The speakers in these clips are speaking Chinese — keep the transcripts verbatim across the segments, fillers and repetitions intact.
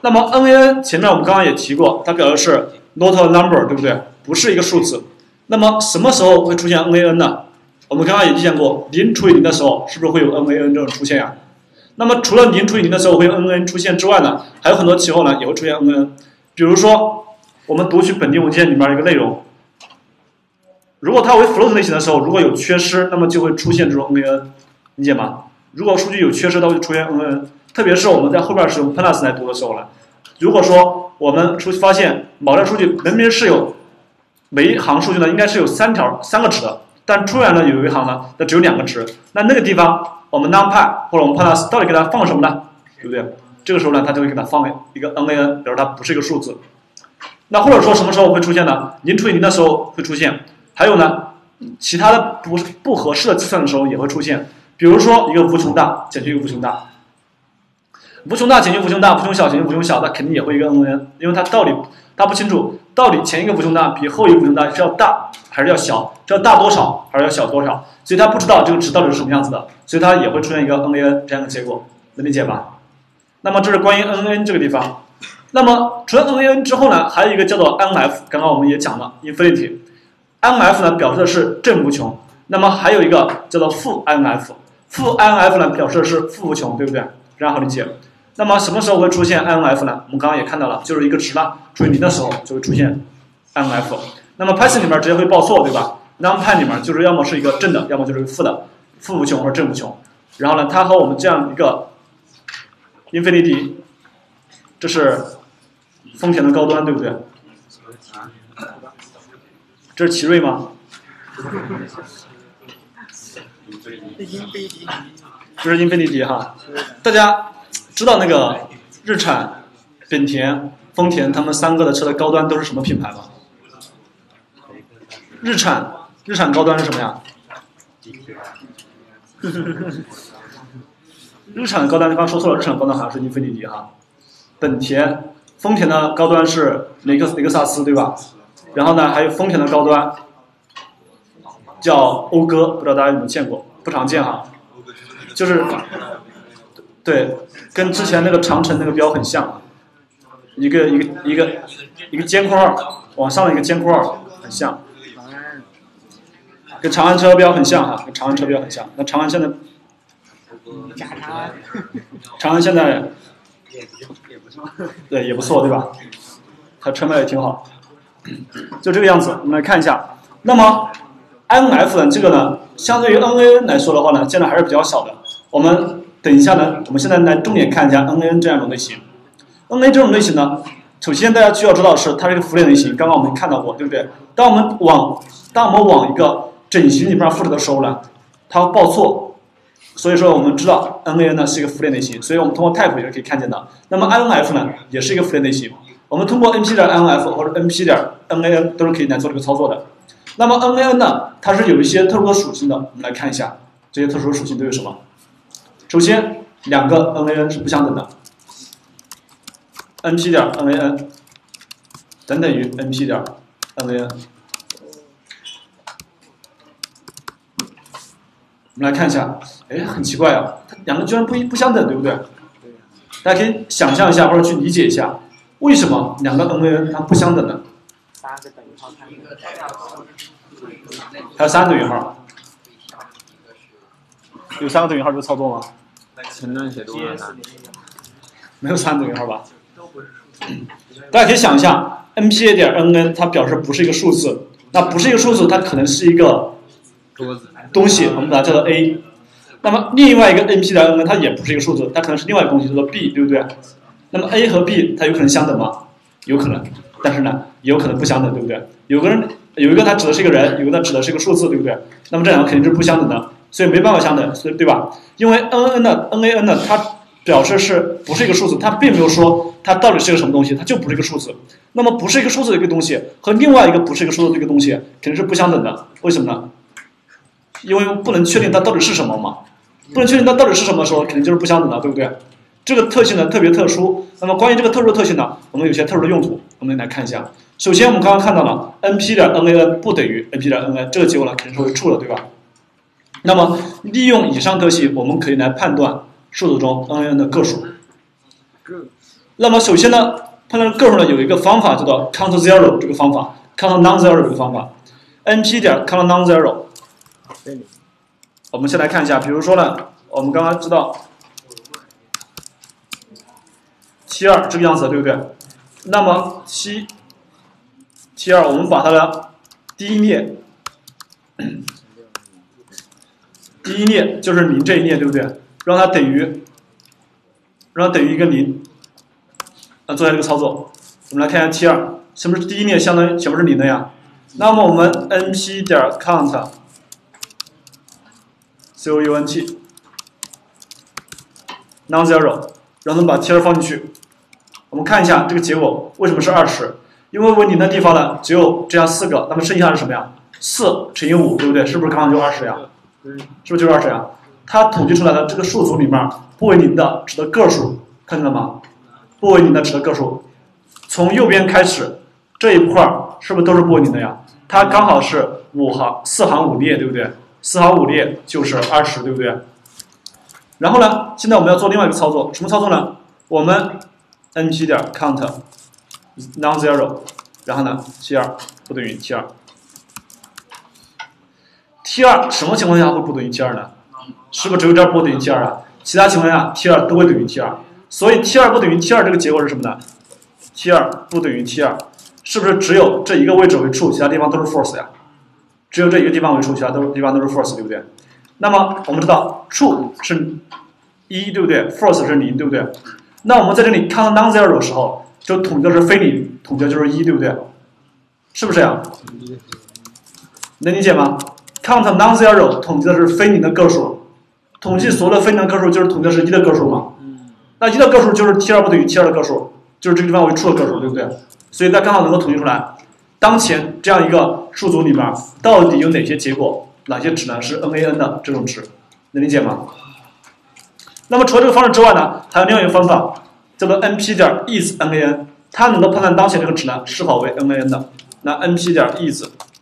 那么 N A N 前面我们刚刚也提过，它表示是 not a number， 对不对？不是一个数字。那么什么时候会出现 N A N 呢？我们刚刚也见过，零除以零的时候，是不是会有 N A N 这种出现呀？那么除了零除以零的时候会有 N A N 出现之外呢，还有很多情况呢也会出现 N A N。比如说，我们读取本地文件里面一个内容，如果它为 float 类型的时候，如果有缺失，那么就会出现这种 N A N， 理解吗？如果数据有缺失，它会出现 N A N。特别是我们在后边使用 plus 来读的时候呢，如果说我们出发现某段数据明明是有每一行数据呢应该是有三条三个值的，但突然呢有一行呢它只有两个值，那那个地方我们 numpy 或者我们 plus 到底给它放什么呢？对不对？这个时候呢它就会给它放一个 N A N， 表示它不是一个数字。那或者说什么时候会出现呢？零除以零的时候会出现，还有呢其他的不不合适的计算的时候也会出现，比如说一个无穷大减去一个无穷大。无穷大减去无穷大，无穷小减去无穷小，它肯定也会一个 N A N， 因为它到底它不清楚到底前一个无穷大比后一个无穷大是要大还是要小，是要大多少还是要小多少，所以它不知道这个值到底是什么样子的，所以它也会出现一个 N A N 这样的结果，能理解吧？那么这是关于 N A N 这个地方。那么除了 N A N 之后呢，还有一个叫做 N F， 刚刚我们也讲了 infinity。N F 呢表示的是正无穷，那么还有一个叫做负 N F， 负 N F 呢表示的是负无穷，对不对？非常好理解。那么什么时候会出现 N F 呢？我们刚刚也看到了，就是一个值了除以零的时候就会出现 N F。那么 Python 里面直接会报错，对吧 ？NumPy 里面就是要么是一个正的，要么就是一个负的，负无穷或者正无穷。然后呢，它和我们这样一个 infinity， 这是丰田的高端，对不对？这是奇瑞吗？这是英菲尼迪哈，大家知道那个日产、本田、丰田他们三个的车的高端都是什么品牌吗？日产，日产高端是什么呀？日产的高端刚刚说错了，日产高端好像是英菲尼迪哈。本田、丰田的高端是雷克雷克萨斯，对吧？然后呢，还有丰田的高端叫讴歌，不知道大家有没有见过？不常见哈。就是对，跟之前那个长城那个标很像，一个一个一个一个尖括号往上的一个尖括号很像，跟长安车标很像哈，跟长安车标很像。那长安现在，长安现在对也不错，对吧？它车卖也挺好，就这个样子。我们来看一下，那么 N F 呢，这个呢，相对于 N A N 来说的话呢，见的还是比较小的。我们等一下呢，我们现在来重点看一下 N A N 这样一种类型。N A N 这种类型呢，首先大家需要知道的是，它是一个符链类型，刚刚我们看到过，对不对？当我们往当我们往一个整形里面复制的时候呢，它会报错，所以说我们知道 N A N 呢是一个符链类型，所以我们通过 type 也是可以看见的。那么 N F 呢，也是一个符链类型，我们通过 N P 点 N F 或者 N P 点 N A N 都是可以来做这个操作的。那么 N A N 呢，它是有一些特殊的属性的，我们来看一下这些特殊属性都有什么。首先，两个 N A N 是不相等的 ，N P 点 N A N 等等于 N P 点 N A N。我们来看一下，哎，很奇怪啊，它两个居然不不相等，对不对？大家可以想象一下或者去理解一下，为什么两个 N A N 它不相等呢？还有三个等于号。有三个等于号就操作吗？ 前端写多了啥？ 没有三个等于号吧？大家可以想一下 ，N P A 点 N N 它表示不是一个数字，那不是一个数字，它可能是一个东西，我们把它叫做 A。那么另外一个 N P 点 N N 它也不是一个数字，它可能是另外一个东西，叫做 B， 对不对？那么 A 和 B 它有可能相等吗？有可能，但是呢，也有可能不相等，对不对？有个人有一个它指的是一个人，有一个它指的是一个数字，对不对？那么这两个肯定是不相等的。所以没办法相等，所以对吧？因为 N N 的 N A N 呢，它表示是不是一个数字，它并没有说它到底是一个什么东西，它就不是一个数字。那么不是一个数字的一个东西和另外一个不是一个数字的一个东西肯定是不相等的，为什么呢？因为不能确定它到底是什么嘛，不能确定它到底是什么的时候，肯定就是不相等的，对不对？这个特性呢特别特殊。那么关于这个特殊的特性呢，我们有些特殊的用途，我们来看一下。首先我们刚刚看到了 N P 点 N A N 不等于 N P 点 N N， 这个结果呢肯定是为 true 的，对吧？那么，利用以上特性，我们可以来判断数组中 N A N 的个数。 那么首先呢，判断个数呢有一个方法叫做 count zero 这个方法 ，count non zero 这个方法 ，np 点 count non zero。我们先来看一下，比如说呢，我们刚刚知道 T 二这个样子，对不对？那么 T T 二，我们把它的第一列，第一列就是零这一列，对不对？让它等于，让它等于一个零。啊，做一下这个操作，我们来看一下 T 二，什么是第一列相当于全部是零的呀？那么我们 np 点 count count non zero， 让它们把 T 二放进去。我们看一下这个结果为什么是二十？因为为零的地方呢只有这样四个，那么剩下是什么呀？四乘以五，对不对？是不是刚好就二十呀？是不是就是二十呀？它统计出来的这个数组里面不为零的指的个数，看见了吗？不为零的指的个数，从右边开始这一块是不是都是不为零的呀？它刚好是五行四行五列，对不对？四行五列就是二十，对不对？然后呢，现在我们要做另外一个操作，什么操作呢？我们 np 点 count non zero， 然后呢 T 二不等于 T 二。T 二什么情况下会不等于 T 二呢？是不是只有这儿不等于 T 二啊？其他情况下 T 二都会等于 T 二。所以 T 二不等于 T 二这个结果是什么呢 ？T 二不等于 T 二，是不是只有这一个位置为 true， 其他地方都是 false 呀？只有这一个地方为 true， 其他都地方都是 false， 对不对？那么我们知道 true 是一，对不对 ？false 是零，对不对？那我们在这里 count non zero 的时候，就统计的是非零，统计的就是一，对不对？是不是呀？能理解吗 ？count non zero 统计的是非零的个数，统计所有的非零的个数就是统计的是一的个数嘛？那一的个数就是 T 二不等于 T 二的个数，就是这个地方为 true 的个数，对不对？所以它刚好能够统计出来，当前这样一个数组里面到底有哪些结果，哪些值呢是 nan 的这种值，能理解吗？那么除了这个方式之外呢，还有另外一个方法叫做 np 点 is nan， 它能够判断当前这个值呢是否为 nan 的。那 np 点 is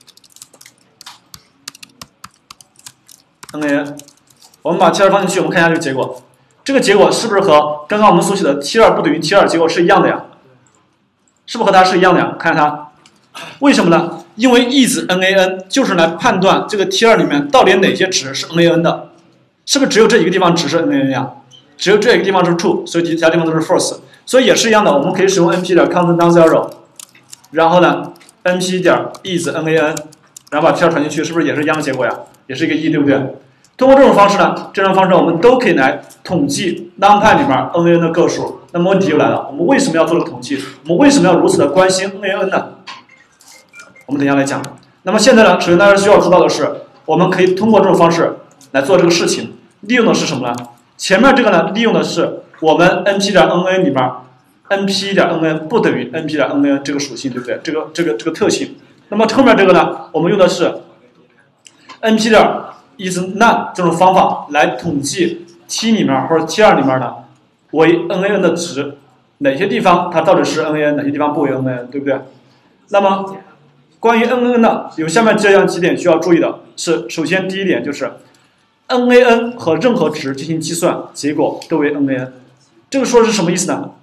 nan， 我们把 T 二放进去，我们看一下这个结果。这个结果是不是和刚刚我们所写的 T 二不等于 T 二结果是一样的呀？是不是和它是一样的呀？看看它，为什么呢？因为 is nan 就是来判断这个 T 二里面到底哪些值是 nan 的，是不是只有这一个地方值是 nan 呀？只有这一个地方是 true， 所以其他地方都是 false， 所以也是一样的，我们可以使用 np 点 count non zero， 然后呢 np 点 is nan， 然后把 T 二传进去，是不是也是一样的结果呀？也是一个一，对不对？通过这种方式呢，这种方式我们都可以来统计 NumPy 里面 nan 的个数。那么问题又来了，我们为什么要做这个统计？我们为什么要如此的关心 nan 呢？我们等一下来讲。那么现在呢，首先大家需要知道的是，我们可以通过这种方式来做这个事情，利用的是什么呢？前面这个呢，利用的是我们 np 点 nan 里面 np 点 nan 不等于 np 点 nan 这个属性，对不对？这个这个这个特性。那么后面这个呢，我们用的是 np 点 is none 这种方法来统计 T 里面或者 T 二里面的为 nan 的值，哪些地方它到底是 nan， 哪些地方不为 nan， 对不对？那么关于 nan 呢，有下面这样几点需要注意的是，首先第一点就是 nan 和任何值进行计算，结果都为 nan。这个说的是什么意思呢？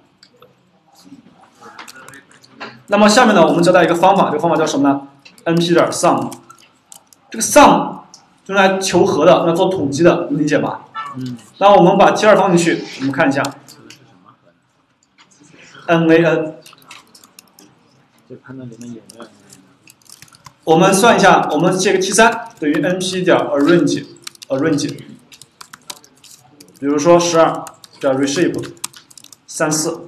那么下面呢，我们教大家一个方法，这个方法叫什么呢 ？np 点 sum， 这个 sum 用来求和的，用来做统计的，能理解吗？嗯。那我们把 T 二放进去，我们看一下 nan。 就判断里面有没有。 我们算一下，我们写个 T 三等于 np 点 arrange arrange， 比如说十二点 reshape 三四。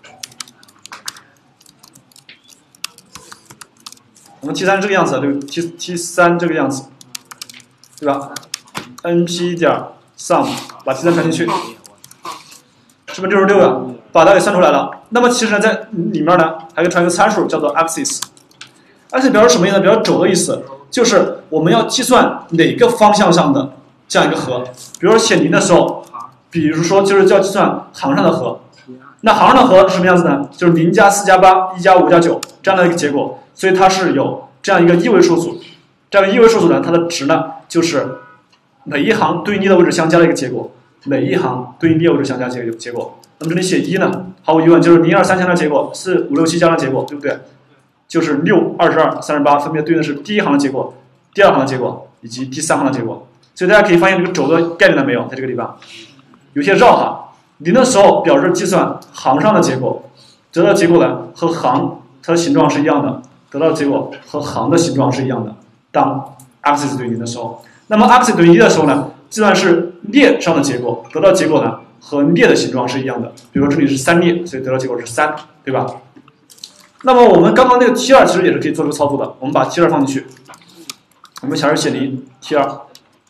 我们 T 三这个样子，对 T T 三这个样子，对吧 ？np 点 sum 把 T 三传进去，是不是六十六呀？把它给算出来了。那么其实呢，在里面呢还可以传一个参数叫做 axis。axis 表示什么意思呢？表示轴的意思，就是我们要计算哪个方向上的这样一个和。比如说写零的时候，比如说就是要计算行上的和。那行上的和是什么样子呢？就是零加四加八，一加五加九这样的一个结果。所以它是有这样一个一位数组，这样一个一位数组呢，它的值呢就是每一行对应的位置相加的一个结果，每一行对应的位置相加的一个结果。 那么这里写一呢，毫无疑问就是零二三项的结果，四五六七加的结果，对不对？就是六、二十二、三十八，分别对应的是第一行的结果、第二行的结果以及第三行的结果。所以大家可以发现这个轴的概念了没有？在这个地方有些绕哈。零的时候表示计算行上的结果，得到的结果呢和行它的形状是一样的，得到的结果和行的形状是一样的。当 axis 对零的时候，那么 axis 对一的时候呢，计算是列上的结果，得到结果呢和列的形状是一样的。比如说这里是三列，所以得到结果是三，对吧？那么我们刚刚那个 T 二其实也是可以做这个操作的，我们把 T 二放进去，我们假如写零 T 二，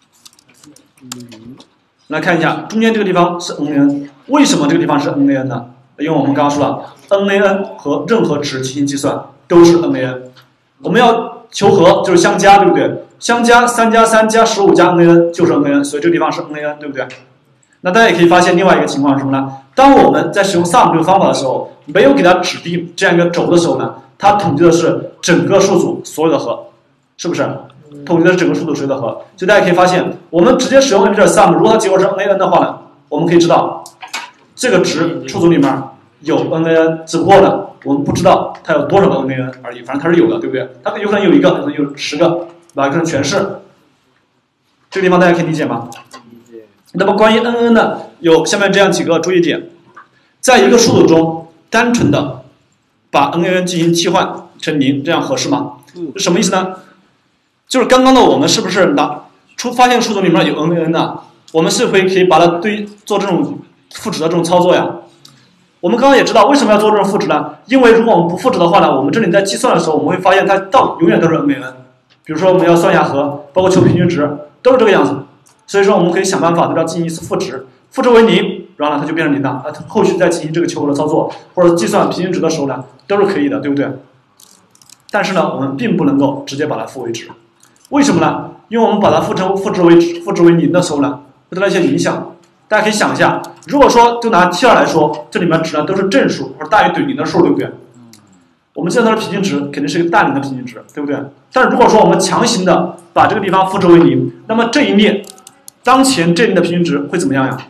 来看一下中间这个地方是 N A N， 为什么这个地方是 N A N 呢？因为我们刚刚说了 N A N 和任何值进行计算都是 N A N， 我们要求和就是相加，对不对？相加三加三加十五加 N A N 就是 N A N， 所以这个地方是 N A N， 对不对？那大家也可以发现另外一个情况是什么呢？当我们在使用 sum 这个方法的时候，没有给它指定这样一个轴的时候呢，它统计的是整个数组所有的和，是不是？统计的是整个数组所有的和。所以大家可以发现，我们直接使用 n 点 sum， 如果它结果是 N A N 的话呢，我们可以知道这个值数组里面有 N A N， 只不过呢，我们不知道它有多少个 N A N 而已，反正它是有的，对不对？它有可能有一个，有可能有十个，对吧？有可能全是。这个地方大家可以理解吗？那么关于 N N 呢，有下面这样几个注意点，在一个数组中，单纯的把 N A N 进行替换成零，这样合适吗？是什么意思呢？就是刚刚的我们是不是拿出发现数组里面有 N A N 呢？我们是会可以把它对做这种赋值的这种操作呀。我们刚刚也知道为什么要做这种赋值呢？因为如果我们不赋值的话呢，我们这里在计算的时候，我们会发现它到永远都是 N A N。比如说我们要算一下和，包括求平均值，都是这个样子。所以说我们可以想办法对它进行一次赋值，赋值为零，然后呢它就变成零了。那后续再进行这个求和的操作，或者计算平均值的时候呢，都是可以的，对不对？但是呢，我们并不能够直接把它赋为值，为什么呢？因为我们把它赋值赋值为赋值为零的时候呢，会带来一些影响。大家可以想一下，如果说就拿 T 二来说，这里面值呢都是正数或者大于等于零的数，对不对？我们计算它的平均值肯定是一个大零的平均值，对不对？但是如果说我们强行的把这个地方赋值为零，那么这一列当前这一列的平均值会怎么样呀？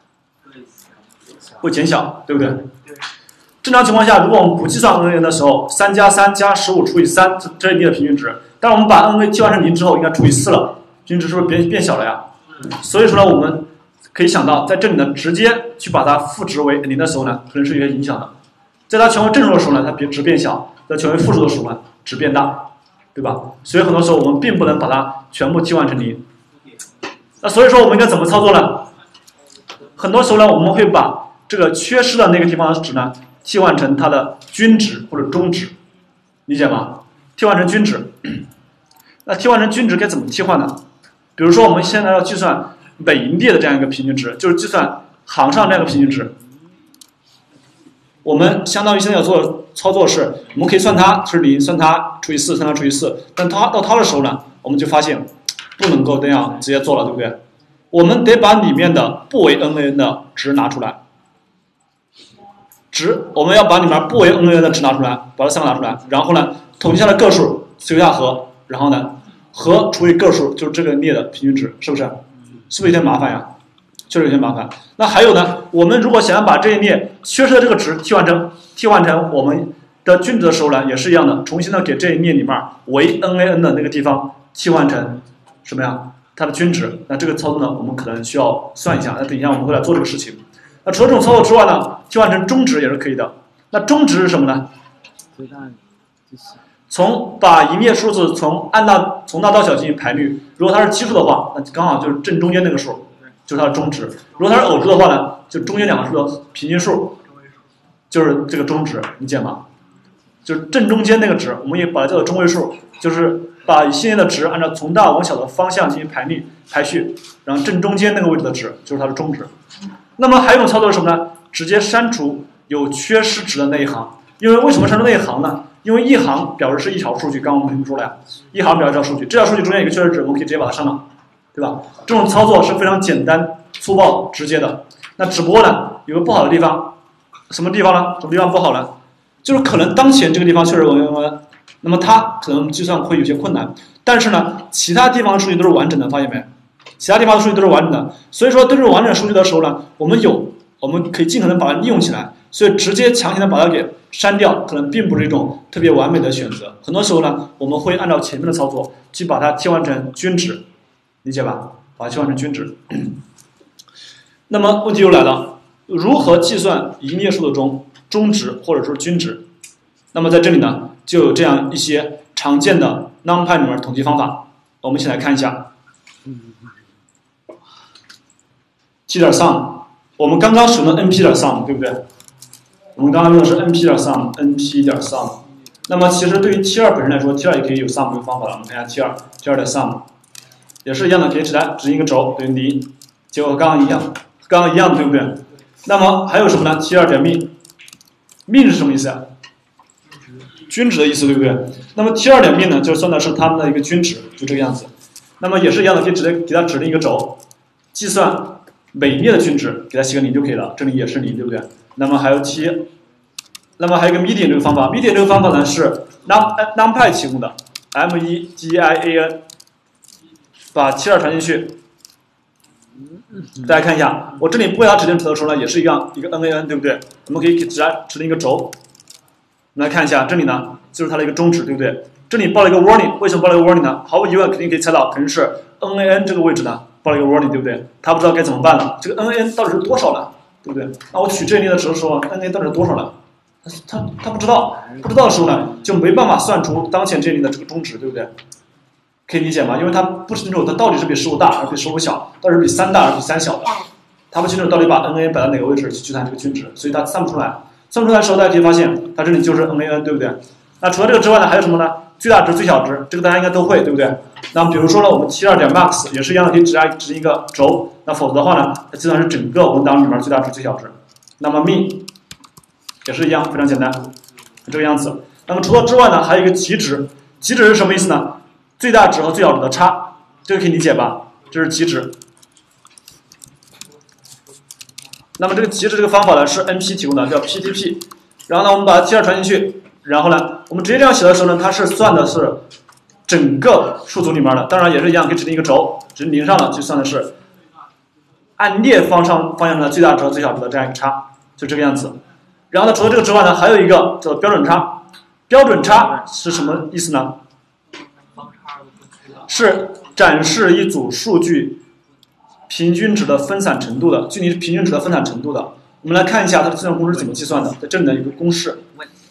会减小，对不对？正常情况下，如果我们不计算 N A N 的时候，三加三加十五除以三，这一列的平均值。但是我们把 N A N 替换成零之后，应该除以四了，平均值是不是变变小了呀？所以说呢，我们可以想到，在这里呢，直接去把它赋值为零的时候呢，可能是有些影响的。在它全为正数的时候呢，它值变小；在全为负数的时候呢，值变大，对吧？所以很多时候我们并不能把它全部替换成零。那所以说我们应该怎么操作呢？很多时候呢，我们会把这个缺失的那个地方的值呢，替换成它的均值或者中值，理解吗？替换成均值。那替换成均值该怎么替换呢？比如说我们现在要计算每一列的这样一个平均值，就是计算行上这样一个平均值。我们相当于现在要做的操作是，我们可以算它是零，算它除以四，算它除以四。但它到它的时候呢，我们就发现不能够这样直接做了，对不对？我们得把里面的不为 N A N 的值拿出来。值，我们要把里面不为 N A N 的值拿出来，把这三个拿出来，然后呢，统计下来个数，求下和，然后呢，和除以个数就是这个列的平均值，是不是？是不是有点麻烦呀？确实有点麻烦。那还有呢，我们如果想要把这一列缺失的这个值替换成替换成我们的均值的时候呢，也是一样的，重新的给这一列里面为 N A N 的那个地方替换成什么呀？它的均值。那这个操作呢，我们可能需要算一下。那等一下我们会来做这个事情。那除了这种操作之外呢，替换成中值也是可以的。那中值是什么呢？从把一列数字从按大从大到小进行排序，如果它是奇数的话，那刚好就是正中间那个数，就是它的中值；如果它是偶数的话呢，就中间两个数的平均数，就是这个中值，理解吗？就是正中间那个值，我们也把它叫做中位数，就是把一系列的值按照从大往小的方向进行排列排序，然后正中间那个位置的值就是它的中值。那么还有一种操作是什么呢？直接删除有缺失值的那一行。因为为什么删除那一行呢？因为一行表示是一条数据，刚刚我们说了呀，一行表示一条数据，这条数据中间有一个缺失值，我们可以直接把它删了，对吧？这种操作是非常简单、粗暴、直接的。那只不过呢，有个不好的地方，什么地方呢？什么地方不好呢？就是可能当前这个地方确实有 N A N， 那么它可能计算会有些困难，但是呢，其他地方的数据都是完整的，发现没？其他地方的数据都是完整的，所以说对这种完整数据的时候呢，我们有我们可以尽可能把它利用起来。所以直接强行的把它给删掉，可能并不是一种特别完美的选择。很多时候呢，我们会按照前面的操作去把它切换成均值，理解吧？把它切换成均值。那么问题又来了，如何计算营业数字中中值或者说均值？那么在这里呢，就有这样一些常见的 NumPy 里面统计方法，我们一起来看一下。T 点 sum， 我们刚刚使用的 np 点 sum， 对不对？我们刚刚用的是 np 点 sum，np 点 sum。那么其实对于 T 二本身来说 ，T 二也可以有 sum 这个方法了。我们看一下 T 二 ，T 二的 sum 也是一样的，可以指来指一个轴等于零，结果刚刚一样，刚刚一样的，对不对？那么还有什么呢 ？T 二点 min，min 是什么意思啊？均值的意思，对不对？那么 T 二点 min 呢，就算的是它们的一个均值，就这个样子。那么也是一样的，可以直接给它指定一个轴，计算每列的均值，给它写个零就可以了。这里也是零，对不对？那么还有 T， 那么还有一个 median 这个方法 ，median 这个方法呢是 num numpy 提供的 ，m e d i a n， 把 T 二传进去。大家看一下，我这里不给它指定值的时候呢，也是一样，一个 nan， 对不对？我们可以给指指定一个轴。我们来看一下，这里呢就是它的一个中值，对不对？这里报了一个 warning， 为什么报了一个 warning 呢？毫无疑问，肯定可以猜到，肯定是 nan 这个位置呢报了一个 warning， 对不对？他不知道该怎么办了，这个 nan 到底是多少呢？对不对？那我取这一列的值的时候 ，nan 到底是多少呢？他他他不知道，不知道的时候呢，就没办法算出当前这一列的这个中值，对不对？可以理解吗？因为他不清楚它到底是比十五大还是比十五小，到底是比三大还是比三小的，他不清楚到底把 nan 摆到哪个位置去计算这个均值，所以他算不出来。算不出来的时候，大家可以发现，它这里就是 nan， 对不对？那除了这个之外呢，还有什么呢？最大值、最小值，这个大家应该都会，对不对？那么比如说呢，我们 T 二点 max 也是一样的，可以指指一个轴。那否则的话呢，它计算是整个文档里面最大值、最小值。那么 min 也是一样，非常简单，这个样子。那么除了之外呢，还有一个极值，极值是什么意思呢？最大值和最小值的差，这个可以理解吧？这是极值。那么这个极值这个方法呢是 N P 提供的，叫 P T P。然后呢，我们把 T 二传进去，然后呢，我们直接这样写的时候呢，它是算的是整个数组里面的，当然也是一样，可以指定一个轴，指定零上了就算的是按列方向方向的最大值和最小值的这样一个差，就这个样子。然后呢，除了这个之外呢，还有一个叫标准差。标准差是什么意思呢？是展示一组数据平均值的分散程度的，距离平均值的分散程度的。我们来看一下它的计算公式是怎么计算的，在这里呢有一个公式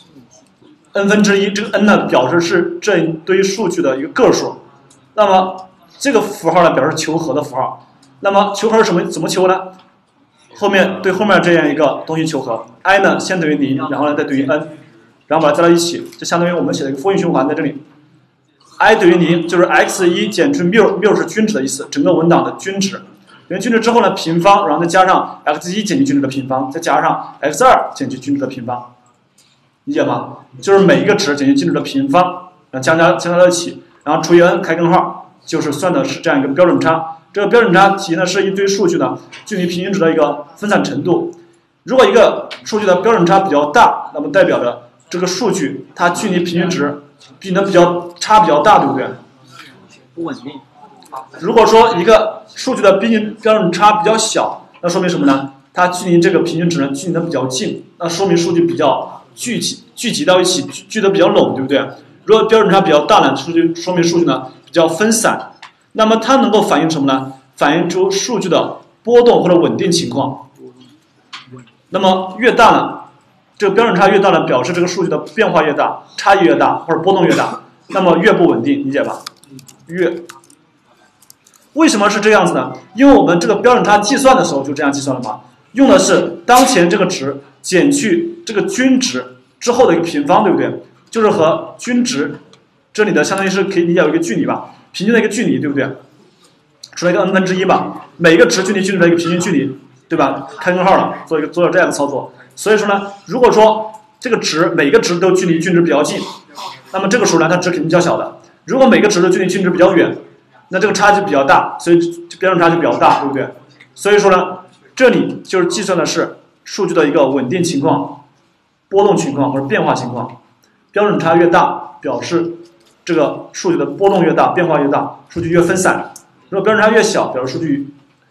，n 分之一，这个 n 呢表示是这一堆数据的一个个数，那么这个符号呢表示求和的符号，那么求和是什么？怎么求呢？后面对后面这样一个东西求和 ，i 呢先等于零，然后呢再等于 n， 然后把它加到一起，就相当于我们写的一个 for 循环在这里。i 等于零就是 x 一 减去 mu，mu 是均值的意思，整个文档的均值。等于均值之后呢，平方，然后再加上 x 一 减去均值的平方，再加上 x 二 减去均值的平方，理解吗？就是每一个值减去均值的平方，然后加加加到一起，然后除以 n 开根号，就是算的是这样一个标准差。这个标准差题呢是一堆数据的距离平均值的一个分散程度。如果一个数据的标准差比较大，那么代表着这个数据它距离平均值比呢比较差比较大，对不对？ 不稳定。 如果说一个数据的毕竟标准差比较小，那说明什么呢？它距离这个平均值呢距离的比较近，那说明数据比较聚集聚集到一起，聚聚得比较拢，对不对？如果标准差比较大呢，数据说明数据呢比较分散，那么它能够反映什么呢？反映出数据的波动或者稳定情况。那么越大呢，这个标准差越大呢，表示这个数据的变化越大，差异越大或者波动越大，那么越不稳定，理解吧？越。为什么是这样子呢？因为我们这个标准差计算的时候就这样计算了嘛，用的是当前这个值减去这个均值之后的一个平方，对不对？就是和均值这里的相当于是可以理解为一个距离吧，平均的一个距离，对不对？除了一个 n 分之一吧，每个值距离均值的一个平均距离，对吧？开根号了，做一个做了这样的操作。所以说呢，如果说这个值每个值都距离均值比较近，那么这个时候呢，它值肯定较小的。如果每个值的距离均值比较远，那这个差距比较大，所以标准差就比较大，对不对？所以说呢，这里就是计算的是数据的一个稳定情况、波动情况或者变化情况。标准差越大，表示这个数据的波动越大、变化越大，数据越分散；如果标准差越小，表示数据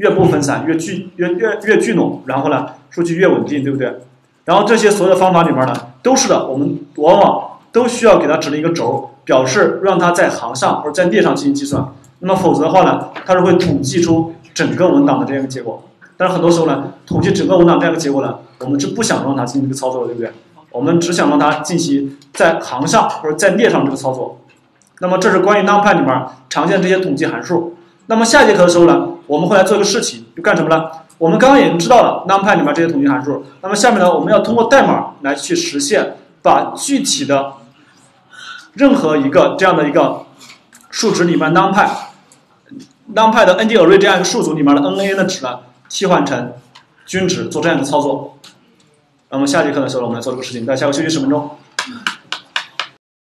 越不分散越聚越越越聚拢，然后呢数据越稳定，对不对？然后这些所有的方法里面呢，都是的，我们往往都需要给它指定一个轴，表示让它在行上或者在列上进行计算。那么否则的话呢，它是会统计出整个文档的这样一个结果。但是很多时候呢，统计整个文档这样一个结果呢，我们是不想让它进行这个操作的，对不对？我们只想让它进行在行上或者在列上这个操作。那么这是关于 NumPy 里面常见的这些统计函数。那么下节课的时候呢，我们会来做一个事情，就干什么呢？我们刚刚已经知道了 NumPy 里面这些统计函数，那么下面呢，我们要通过代码来去实现，把具体的任何一个这样的一个数值里面 NumPy NumPy 的 NdArray 这样一个数组里面的 N A N 的值呢，替换成均值，做这样一个操作。那么下节课的时候，我们来做这个事情，大家下课休息十分钟。